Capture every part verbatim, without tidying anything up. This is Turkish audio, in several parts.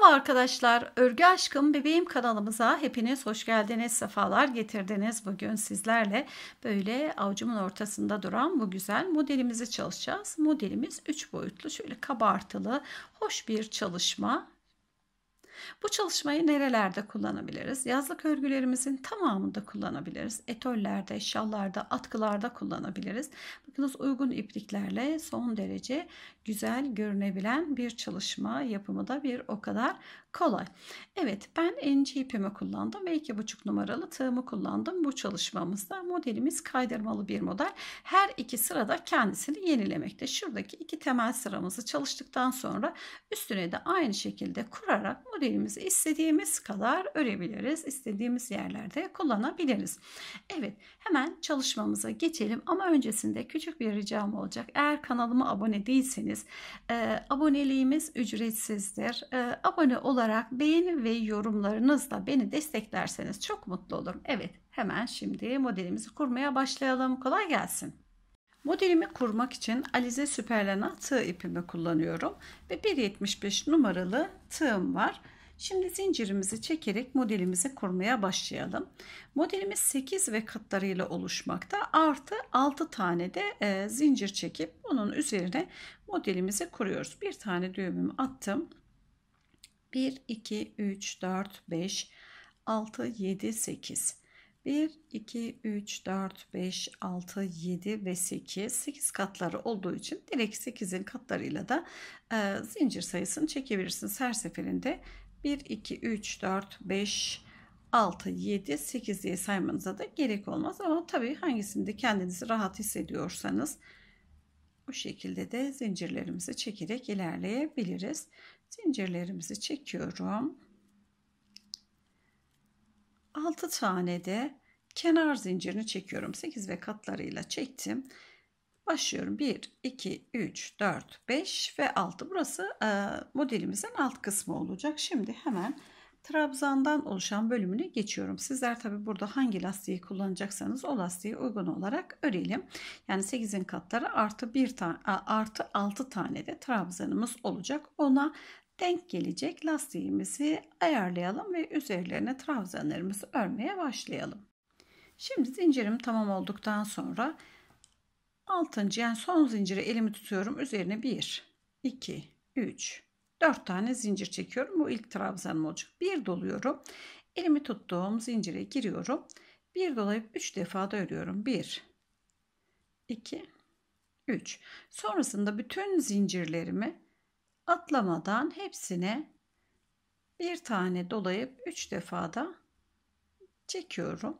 arkadaşlar, Örgü Aşkım Bebeğim kanalımıza hepiniz hoş geldiniz, sefalar getirdiniz. Bugün sizlerle böyle avucumun ortasında duran bu güzel modelimizi çalışacağız. Modelimiz üç boyutlu, şöyle kabartılı, hoş bir çalışma. Bu çalışmayı nerelerde kullanabiliriz? Yazlık örgülerimizin tamamında kullanabiliriz. Etollerde, şallarda, atkılarda kullanabiliriz. Bakınız, uygun ipliklerle son derece güzel görünebilen bir çalışma, yapımı da bir o kadar kolay. Evet, ben inci ipimi kullandım ve iki buçuk numaralı tığımı kullandım. Bu çalışmamızda modelimiz kaydırmalı bir model. Her iki sırada kendisini yenilemekte. Şuradaki iki temel sıramızı çalıştıktan sonra üstüne de aynı şekilde kurarak modelimizi istediğimiz kadar örebiliriz. İstediğimiz yerlerde kullanabiliriz. Evet, hemen çalışmamıza geçelim ama öncesinde küçük bir ricam olacak. Eğer kanalıma abone değilseniz e, aboneliğimiz ücretsizdir. E, abone olarak beğeni ve yorumlarınızla beni desteklerseniz çok mutlu olurum. Evet, hemen şimdi modelimizi kurmaya başlayalım. Kolay gelsin. Modelimi kurmak için Alize Süperlana tığ ipimi kullanıyorum ve bir yetmiş beş numaralı tığım var. Şimdi zincirimizi çekerek modelimizi kurmaya başlayalım. Modelimiz sekiz ve katlarıyla oluşmakta. Artı altı tane de e, zincir çekip bunun üzerine modelimizi kuruyoruz. Bir tane düğümümü attım. bir, iki, üç, dört, beş, altı, yedi, sekiz. bir, iki, üç, dört, beş, altı, yedi ve sekiz. sekiz katları olduğu için direkt sekizin katlarıyla da e, zincir sayısını çekebilirsiniz. Her seferinde bir, iki, üç, dört, beş, altı, yedi, sekiz diye saymanıza da gerek olmaz. Ama tabii hangisinde kendinizi rahat hissediyorsanız bu şekilde de zincirlerimizi çekerek ilerleyebiliriz. Zincirlerimizi çekiyorum. altı tane de kenar zincirini çekiyorum. sekiz ve katlarıyla çektim. Başlıyorum. bir, iki, üç, dört, beş ve altı. Burası e, modelimizin alt kısmı olacak. Şimdi hemen trabzandan oluşan bölümüne geçiyorum. Sizler tabi burada hangi lastiği kullanacaksanız o lastiği uygun olarak örelim. Yani sekizin katları artı bir tane artı altı tane de trabzanımız olacak. Ona denk gelecek lastiğimizi ayarlayalım ve üzerlerine trabzanlarımızı örmeye başlayalım. Şimdi zincirim tamam olduktan sonra altıncı yani son zincire elimi tutuyorum. Üzerine bir, iki, üç, dört tane zincir çekiyorum. Bu ilk trabzanım olacak. Bir doluyorum. Elimi tuttuğum zincire giriyorum. Bir dolayıp üç defa da örüyorum. bir, iki, üç. Sonrasında bütün zincirlerimi atlamadan hepsine bir tane dolayıp üç defa da çekiyorum.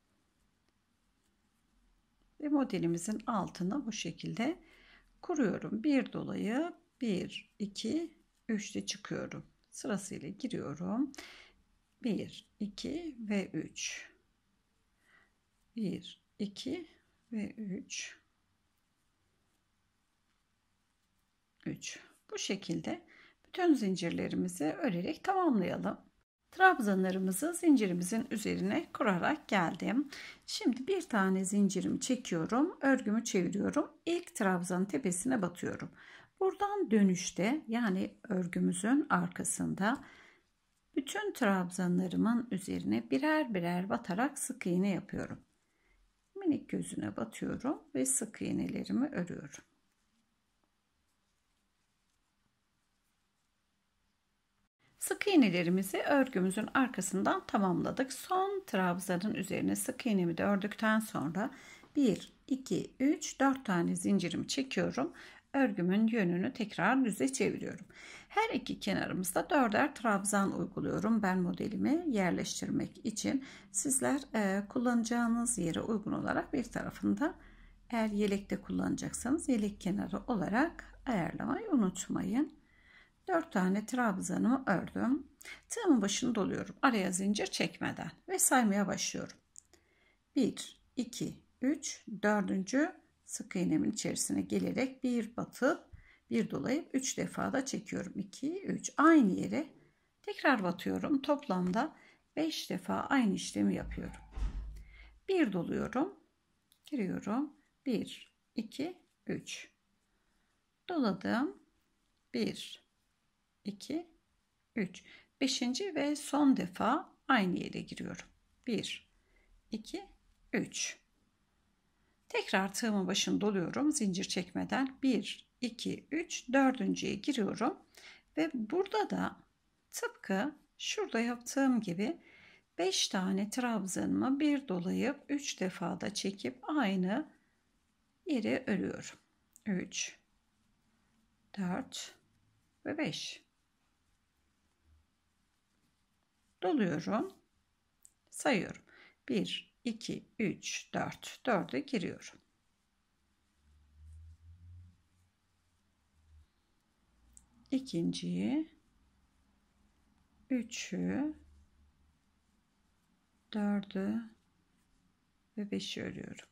Ve modelimizin altına bu şekilde kuruyorum. Bir dolayıp bir, iki, üç de çıkıyorum. Sırasıyla giriyorum. bir, iki ve üç. bir, iki ve üç. üç. Bu şekilde bütün zincirlerimizi örerek tamamlayalım. Trabzanlarımızı zincirimizin üzerine kurarak geldim. Şimdi bir tane zincirimi çekiyorum. Örgümü çeviriyorum. İlk trabzanın tepesine batıyorum. Buradan dönüşte yani örgümüzün arkasında bütün trabzanlarımın üzerine birer birer batarak sık iğne yapıyorum. Minik gözüne batıyorum ve sık iğnelerimi örüyorum. Sık iğnelerimizi örgümüzün arkasından tamamladık. Son trabzanın üzerine sık iğnemi de ördükten sonra bir, iki, üç, dört tane zincirimi çekiyorum. Örgümün yönünü tekrar düze çeviriyorum. Her iki kenarımızda dörder trabzan uyguluyorum. Ben modelimi yerleştirmek için sizler e, kullanacağınız yere uygun olarak bir tarafında eğer yelekte kullanacaksanız yelek kenarı olarak ayarlamayı unutmayın. dört tane trabzanımı ördüm. Tığımın başını doluyorum. Araya zincir çekmeden ve saymaya başlıyorum. bir, iki, üç, dördüncü sık iğnemin içerisine gelerek bir batıp bir dolayıp üç defa da çekiyorum. iki, üç. Aynı yere tekrar batıyorum. Toplamda beş defa aynı işlemi yapıyorum. bir doluyorum. Giriyorum. bir, iki, üç. Doladım. bir, iki, üç. beşinci ve son defa aynı yere giriyorum. bir, iki, üç. Tekrar tığımın başını doluyorum. Zincir çekmeden bir, iki, üç, dördüncüye giriyorum. Ve burada da tıpkı şurada yaptığım gibi beş tane trabzanımı bir dolayıp üç defa da çekip aynı yere örüyorum. üç, dört ve beş. Doluyorum. Sayıyorum. bir, iki, üç, dört. dörde giriyorum. İkinciyi, üçü, dördü ve beşi örüyorum.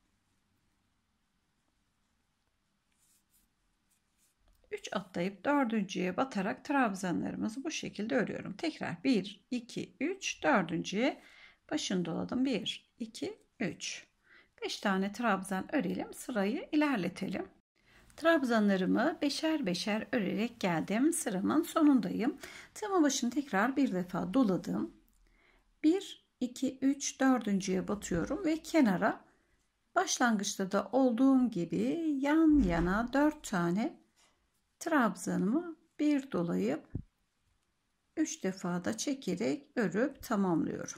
üç atlayıp dördüncüye batarak trabzanlarımızı bu şekilde örüyorum. Tekrar bir, iki, üç, dördüncüye başını doladım. bir, iki, üç. beş tane trabzan örelim. Sırayı ilerletelim. Trabzanlarımı beşer beşer örerek geldim. Sıramın sonundayım. Tığımın başını tekrar bir defa doladım. bir, iki, üç, dördüncüye batıyorum ve kenara başlangıçta da olduğum gibi yan yana dört tane trabzanımı bir dolayıp üç defa da çekerek örüp tamamlıyorum.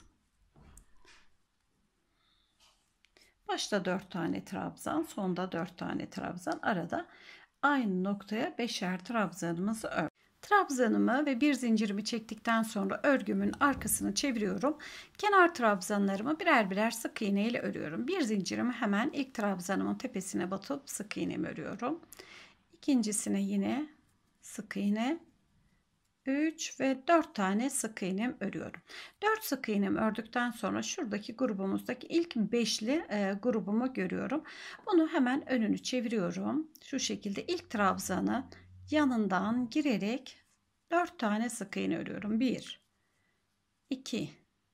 Başta dört tane trabzan, sonda dört tane trabzan, arada aynı noktaya beşer trabzanımızı ör. Trabzanımı ve bir zincirimi çektikten sonra örgümün arkasını çeviriyorum. Kenar trabzanlarımı birer birer sık iğne ile örüyorum. Bir zincirimi hemen ilk trabzanımın tepesine batıp sık iğnemi örüyorum. İkincisine yine sık iğne, üç ve dört tane sık iğnem örüyorum. dört sık iğnem ördükten sonra şuradaki grubumuzdaki ilk beşli e, grubumu görüyorum. Bunu hemen önünü çeviriyorum. Şu şekilde ilk trabzanı yanından girerek dört tane sık iğne örüyorum. bir, iki,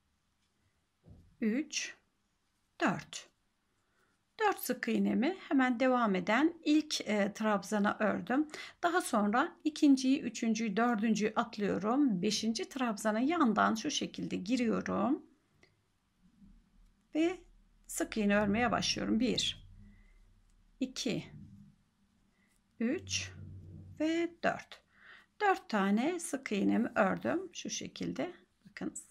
üç, dört. dört sık iğnemi hemen devam eden ilk e, trabzana ördüm. Daha sonra ikinciyi, üçüncüyü, dördüncüyü atlıyorum. beşinci trabzana yandan şu şekilde giriyorum. Ve sık iğne örmeye başlıyorum. bir, iki, üç ve dört. dört tane sık iğnemi ördüm. Şu şekilde. Bakınız.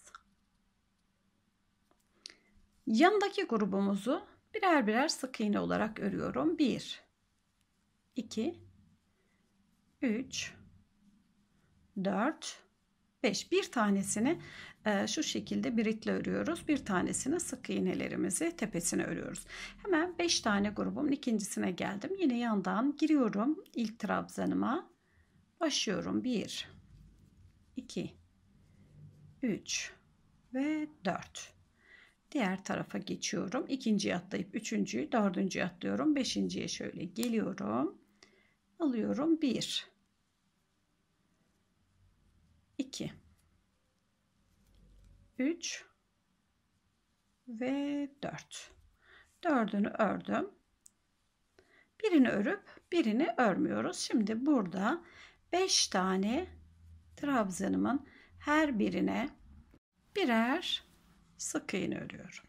Yanındaki grubumuzu birer birer sık iğne olarak örüyorum. bir, iki, üç, dört, beş. Bir tanesini e, şu şekilde biritle örüyoruz. Bir tanesini sık iğnelerimizi tepesine örüyoruz. Hemen beş tane grubun ikincisine geldim. Yine yandan giriyorum ilk trabzanıma. Başlıyorum. bir, iki, üç ve dört. Diğer tarafa geçiyorum. İkinciyi atlayıp üçüncüyü, dördüncüyü atlıyorum. Beşinciye şöyle geliyorum. Alıyorum. bir, iki, üç ve dört. Dördünü ördüm. Birini örüp birini örmüyoruz. Şimdi burada beş tane trabzanımın her birine birer sık iğne örüyorum.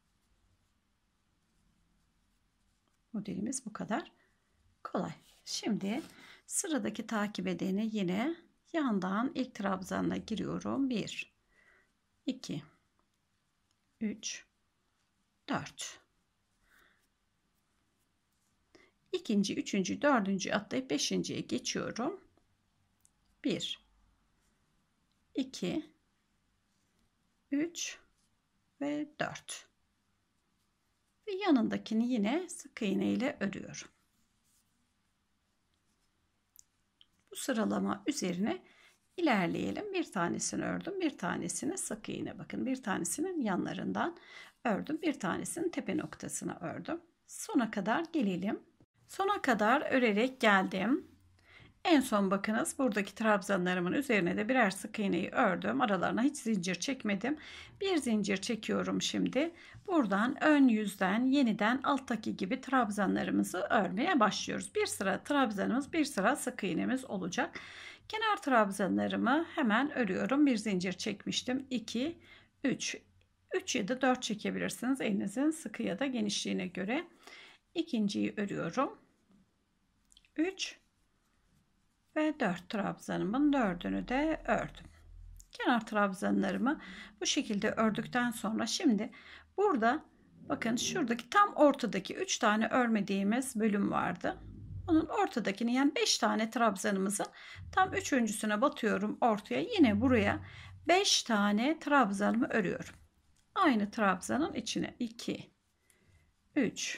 Modelimiz bu kadar kolay. Şimdi sıradaki takip edeni yine yandan ilk trabzanla giriyorum. bir, iki, üç, dört. İkinci, üçüncü, dördüncü atlayıp beşinciye geçiyorum. bir, iki, üç ve dört. Ve yanındakini yine sık iğne ile örüyorum. Bu sıralama üzerine ilerleyelim. Bir tanesini ördüm, bir tanesini sık iğne. Bakın, bir tanesinin yanlarından ördüm, bir tanesinin tepe noktasına ördüm. Sona kadar gelelim. Sona kadar örerek geldim. En son bakınız, buradaki trabzanlarımın üzerine de birer sık iğneyi ördüm. Aralarına hiç zincir çekmedim. Bir zincir çekiyorum şimdi. Buradan ön yüzden yeniden alttaki gibi trabzanlarımızı örmeye başlıyoruz. Bir sıra trabzanımız, bir sıra sık iğnemiz olacak. Kenar trabzanlarımı hemen örüyorum. Bir zincir çekmiştim. iki, üç. üç ya da dört çekebilirsiniz. Elinizin sıkı ya da genişliğine göre. İkinciyi örüyorum. üç ve dört trabzanımın dördünü de ördüm. Kenar trabzanlarımı bu şekilde ördükten sonra şimdi burada bakın şuradaki tam ortadaki üç tane örmediğimiz bölüm vardı. Onun ortadakini yani beş tane trabzanımızın tam üçüncüsüne batıyorum ortaya. Yine buraya beş tane trabzanımı örüyorum. Aynı trabzanın içine iki, üç,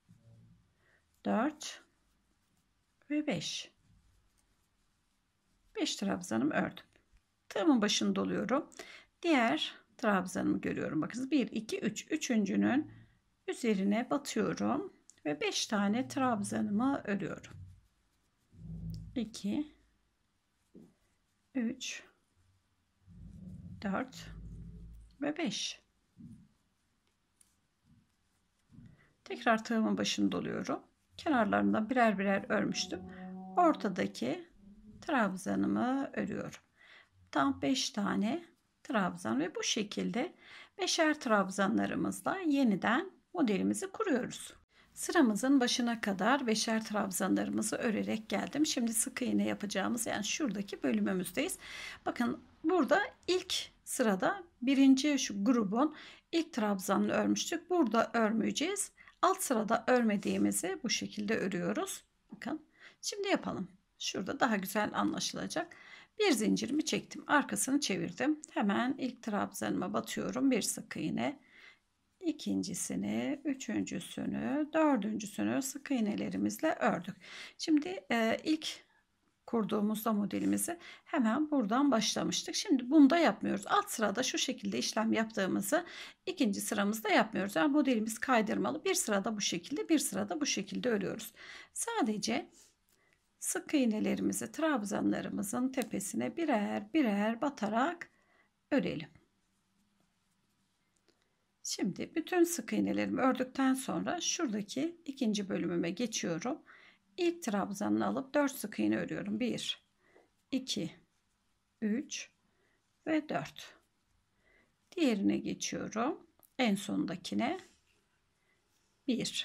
dört ve beş. beş trabzanımı ördüm. Tığımın başını doluyorum. Diğer trabzanımı görüyorum. Bakın bir, iki, üç. Üçüncünün üzerine batıyorum ve beş tane trabzanımı örüyorum. iki, üç, dört ve beş. Tekrar tığımın başını doluyorum. Kenarlarından birer birer örmüştüm. Ortadaki trabzanımı örüyorum. Tam beş tane trabzan ve bu şekilde beşer trabzanlarımızla yeniden modelimizi kuruyoruz. Sıramızın başına kadar beşer trabzanlarımızı örerek geldim. Şimdi sık iğne yapacağımız yani şuradaki bölümümüzdeyiz. Bakın burada ilk sırada birinci şu grubun ilk trabzanını örmüştük. Burada örmeyeceğiz. Alt sırada örmediğimizi bu şekilde örüyoruz. Bakın şimdi yapalım. Şurada daha güzel anlaşılacak. Bir zincirimi çektim. Arkasını çevirdim. Hemen ilk trabzanıma batıyorum. Bir sık iğne. İkincisini, üçüncüsünü, dördüncüsünü sık iğnelerimizle ördük. Şimdi e, ilk kurduğumuzda modelimizi hemen buradan başlamıştık. Şimdi bunu da yapmıyoruz. Alt sırada şu şekilde işlem yaptığımızı ikinci sıramızda yapmıyoruz. Yani modelimiz kaydırmalı. Bir sırada bu şekilde, bir sırada bu şekilde örüyoruz. Sadece sık iğnelerimizi trabzanlarımızın tepesine birer birer batarak örelim. Şimdi bütün sık iğnelerimi ördükten sonra şuradaki ikinci bölümüme geçiyorum. İlk trabzanını alıp dört sık iğne örüyorum. bir, iki, üç ve dört. Diğerine geçiyorum. En sondakine bir,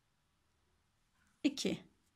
iki,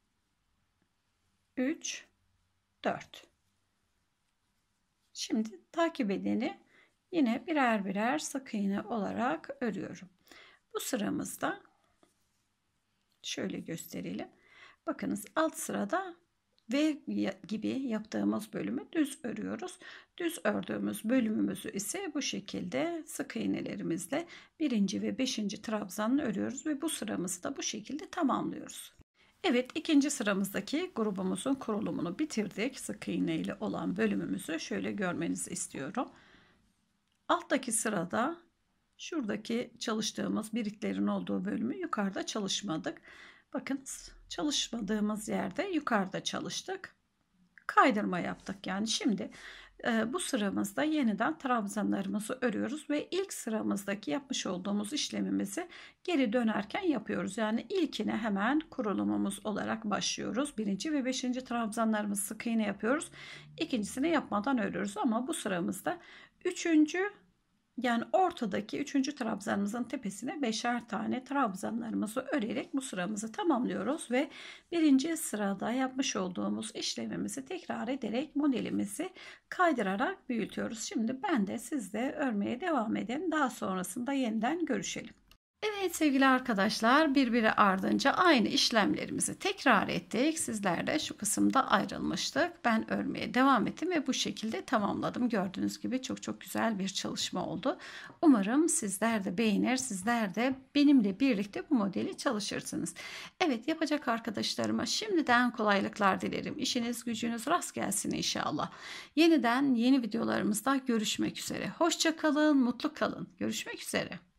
üç, dört. Şimdi takip edeni yine birer birer sık iğne olarak örüyorum. Bu sıramızda şöyle gösterelim. Bakınız alt sırada V gibi yaptığımız bölümü düz örüyoruz. Düz ördüğümüz bölümümüzü ise bu şekilde sık iğnelerimizle birinci ve beşinci trabzanını örüyoruz ve bu sıramızı da bu şekilde tamamlıyoruz. Evet, ikinci sıramızdaki grubumuzun kurulumunu bitirdik. Sık iğne ile olan bölümümüzü şöyle görmenizi istiyorum. Alttaki sırada şuradaki çalıştığımız biriklerin olduğu bölümü yukarıda çalışmadık. Bakın çalışmadığımız yerde yukarıda çalıştık. Kaydırma yaptık. Yani şimdi e, bu sıramızda yeniden trabzanlarımızı örüyoruz ve ilk sıramızdaki yapmış olduğumuz işlemimizi geri dönerken yapıyoruz. Yani ilkine hemen kurulumumuz olarak başlıyoruz. Birinci ve beşinci trabzanlarımızı sık iğne yapıyoruz. İkincisini yapmadan örüyoruz ama bu sıramızda üçüncü yani ortadaki üçüncü trabzanımızın tepesine beşer tane trabzanlarımızı örerek bu sıramızı tamamlıyoruz ve birinci sırada yapmış olduğumuz işlemimizi tekrar ederek modelimizi kaydırarak büyütüyoruz. Şimdi ben de siz de örmeye devam edin. Daha sonrasında yeniden görüşelim. Evet sevgili arkadaşlar, birbiri ardınca aynı işlemlerimizi tekrar ettik. Sizler de şu kısımda ayrılmıştık. Ben örmeye devam ettim ve bu şekilde tamamladım. Gördüğünüz gibi çok çok güzel bir çalışma oldu. Umarım sizler de beğenir, sizler de benimle birlikte bu modeli çalışırsınız. Evet, yapacak arkadaşlarıma şimdiden kolaylıklar dilerim. İşiniz gücünüz rast gelsin inşallah. Yeniden yeni videolarımızda görüşmek üzere. Hoşça kalın, mutlu kalın. Görüşmek üzere.